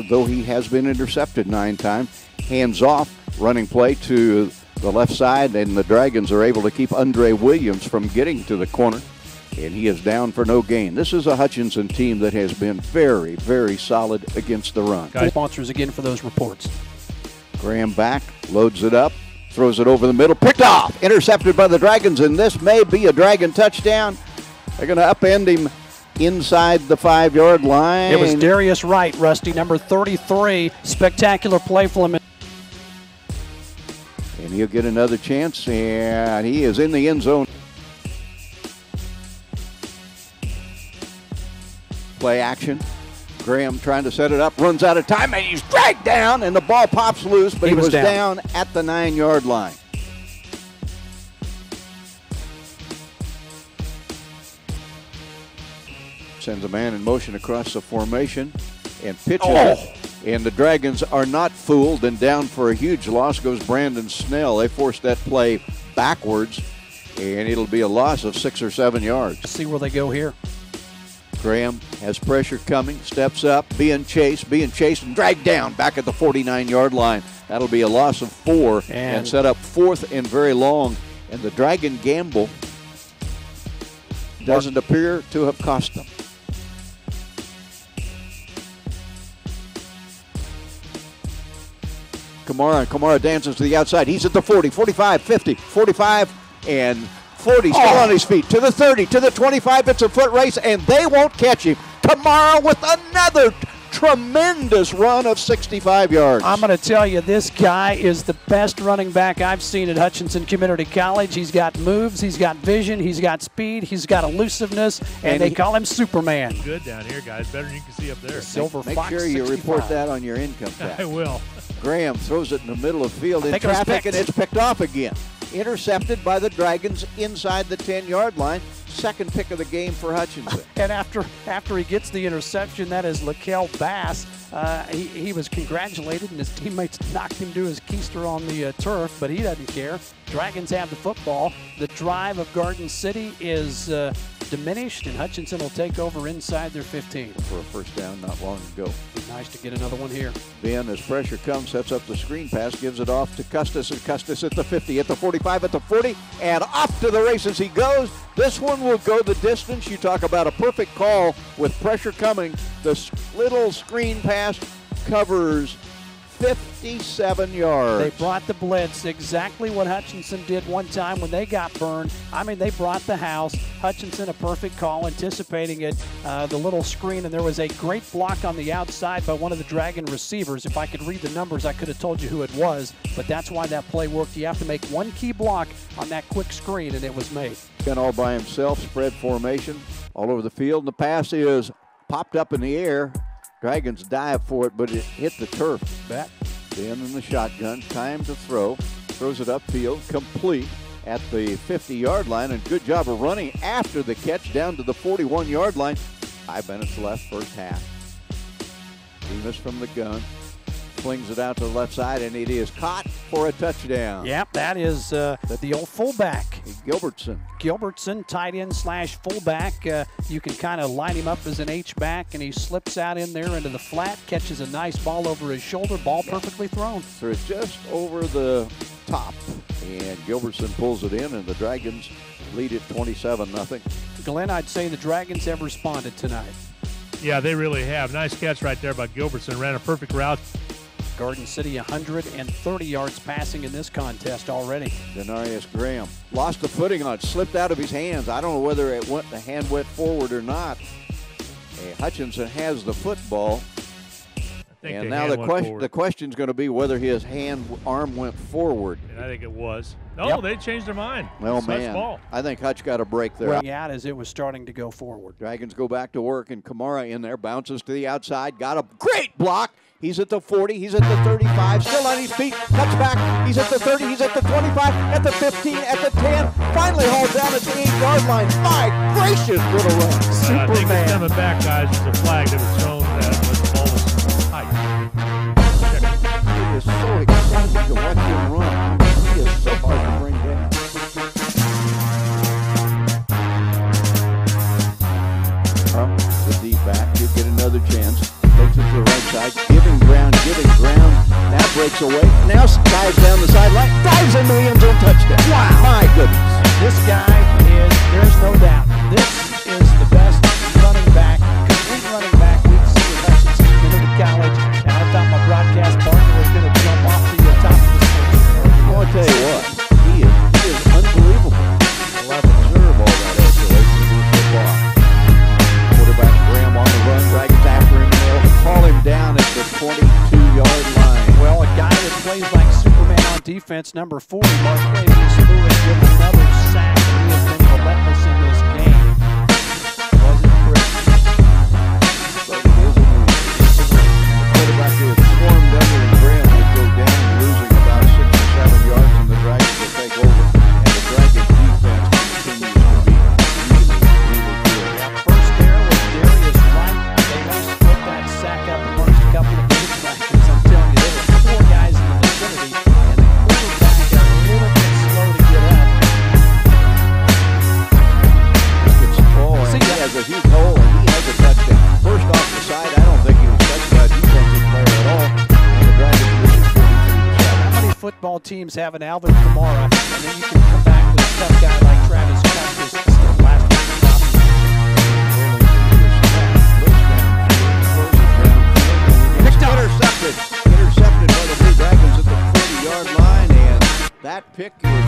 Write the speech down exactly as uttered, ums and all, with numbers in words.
though he has been intercepted nine times. Hands off, running play to the left side, and the Dragons are able to keep Andre Williams from getting to the corner, and he is down for no gain. This is a Hutchinson team that has been very, very solid against the run. Guys, sponsors again for those reports. Graham back, loads it up, throws it over the middle, picked off, intercepted by the Dragons, and this may be a Dragon touchdown. They're going to upend him inside the five-yard line. It was Darius Wright, Rusty, number thirty-three. Spectacular play for him. And he'll get another chance, and he is in the end zone. Play action. Graham trying to set it up, runs out of time, and he's dragged down, and the ball pops loose, but he, he was, was down. down at the nine-yard line. Sends a man in motion across the formation and pitches oh. it. And the Dragons are not fooled, and down for a huge loss goes Brandon Snell. They forced that play backwards, and it'll be a loss of six or seven yards. Let's see where they go here. Graham has pressure coming, steps up, being chased, being chased, and dragged down back at the forty-nine-yard line. That'll be a loss of four and, and set up fourth and very long. And the Dragon gamble doesn't appear to have cost them. Kamara, Kamara dances to the outside. He's at the forty, forty-five, fifty, forty-five, and forty. Still oh. on his feet. To the thirty, to the twenty-five. It's a foot race, and they won't catch him. Kamara with another tremendous run of sixty-five yards. I'm going to tell you, this guy is the best running back I've seen at Hutchinson Community College. He's got moves, he's got vision, he's got speed, he's got elusiveness, and, and they he, call him Superman. Good down here, guys. Better than you can see up there. The Silver make, Fox Make sure you sixty-five. Report that on your income tax. I will. Graham throws it in the middle of the field in traffic, and it's picked off again. Intercepted by the Dragons inside the ten-yard line. Second pick of the game for Hutchinson. And after after he gets the interception, that is Laquel Bass. Uh, he, he was congratulated, and his teammates knocked him to his keister on the uh, turf, but he doesn't care. Dragons have the football. The drive of Garden City is uh, diminished, and Hutchinson will take over inside their fifteen. For a first down not long ago. Be nice to get another one here. Ben, as pressure comes, sets up the screen pass, gives it off to Custis, and Custis at the fifty, at the forty-five, at the forty, and off to the races he goes. This one will go the distance. You talk about a perfect call with pressure coming. The little screen pass covers fifty-seven yards. They brought the blitz, exactly what Hutchinson did one time when they got burned. I mean, they brought the house. Hutchinson, a perfect call, anticipating it, uh, the little screen, and there was a great block on the outside by one of the Dragon receivers. If I could read the numbers, I could have told you who it was, but that's why that play worked. You have to make one key block on that quick screen, and it was made. And all by himself, spread formation all over the field, and the pass is popped up in the air. Dragons dive for it, but it hit the turf. Bet. Ben in the shotgun, time to throw. Throws it upfield, complete at the fifty-yard line, and good job of running after the catch down to the forty-one-yard line. Five minutes left, first half. Demas from the gun. Flings it out to the left side, and it is caught for a touchdown. Yep, that is uh, the old fullback. Gilbertson. Gilbertson, tight end slash fullback. Uh, you can kind of line him up as an H-back, and he slips out in there into the flat, catches a nice ball over his shoulder, ball perfectly thrown. So it's just over the top, and Gilbertson pulls it in, and the Dragons lead it twenty-seven nothing. Glenn, I'd say the Dragons have responded tonight. Yeah, they really have. Nice catch right there by Gilbertson. Ran a perfect route. Garden City one hundred thirty yards passing in this contest already. Denarius Graham lost the footing on it, slipped out of his hands. I don't know whether it went the hand went forward or not. Hey, Hutchinson has the football. And now the question the question's going to be whether his hand arm went forward. And I think it was. No, yep. They changed their mind. Well, man, ball. I think Hutch got a break there. Well, out as it was starting to go forward. Dragons go back to work, and Kamara in there bounces to the outside. Got a great block. He's at the forty. He's at the thirty-five. Still on his feet. Cuts back. He's at the thirty. He's at the twenty-five. At the fifteen. At the ten. Finally hauled down at the eight-yard line. My gracious, what a run! Uh, I think it's coming back, guys. It's a flag that was thrown that the ball was tight. It is so exciting to watch him run. He is so hard to bring down. Up the deep back. He'll get another chance. Takes it to the right side, giving breaks away. Now dives down the sideline, dives into the end zone, touchdown. Wow. My goodness. This guy is, there's no doubt, this is the best running back, complete running back we've seen with Hutchinson coming into college, and I thought my broadcast partner was going to jump off the uh, top of the stage. Well, I'll tell you what, he is, he is unbelievable. We'll have to observe all that isolation in football. Quarterback Graham on the run, Dragons after him, and they'll haul him down at the twenty-two yard line. Well, a guy that plays like Superman on defense, number forty, Mark Lewis with another sack, and he has been relentless in this game. Wasn't pretty. But it is a win. The quarterback is swarmed under, and Graham will go down, losing about six or seven yards, and the Dragons will take over. And the Dragons defense continues to be really, really good. Yeah, first there was Darius Wright. They must split that sack up amongst a couple of big Dragons. I'm telling you, there were four guys in the vicinity, and the quarterback got a little bit slow to get up. It's tall, and he has a huge hole, and he has a touchdown. First off the side, I don't think he was touched by a defensive player at all, and the Dragons lose forty-three to seven. How many football teams have an Alvin Kamara, and then you can come back with a tough guy like Travis Custis still last week in Intercepted. Intercepted by the Blue Dragons at the forty yard line, and that pick is